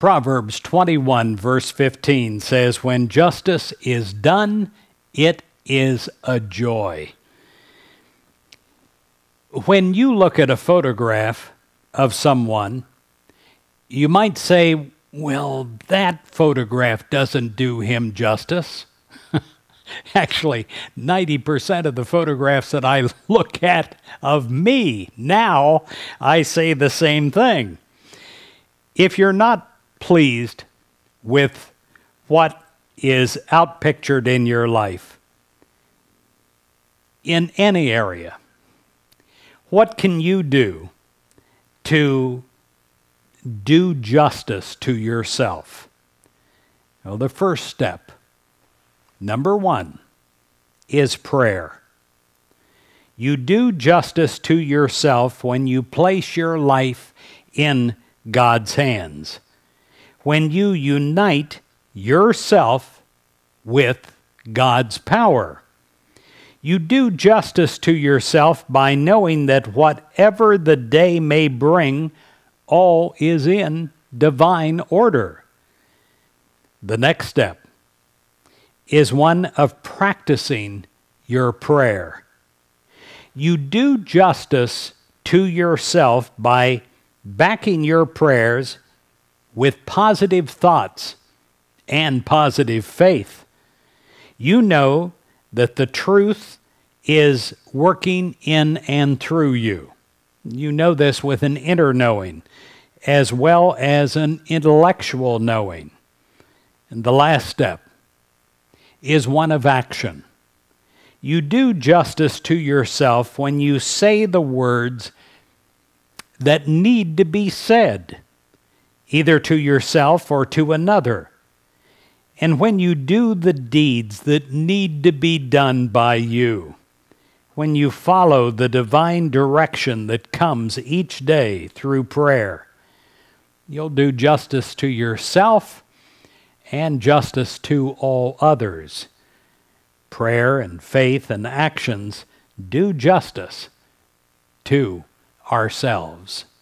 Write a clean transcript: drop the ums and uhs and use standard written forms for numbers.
Proverbs 21 verse 15 says, "When justice is done, it is a joy." When you look at a photograph of someone, you might say, well, that photograph doesn't do him justice. Actually, 90% of the photographs that I look at of me now, I say the same thing. If you're not pleased with what is outpictured in your life, in any area, what can you do to do justice to yourself? Well, the first step, number one, is prayer. You do justice to yourself when you place your life in God's hands. When you unite yourself with God's power. You do justice to yourself by knowing that whatever the day may bring, all is in divine order. The next step is one of practicing your prayer. You do justice to yourself by backing your prayers with positive thoughts and positive faith. You know that the truth is working in and through you. You know this with an inner knowing as well as an intellectual knowing. And the last step is one of action. You do justice to yourself when you say the words that need to be said, either to yourself or to another. And when you do the deeds that need to be done by you, when you follow the divine direction that comes each day through prayer, you'll do justice to yourself and justice to all others. Prayer and faith and actions do justice to ourselves.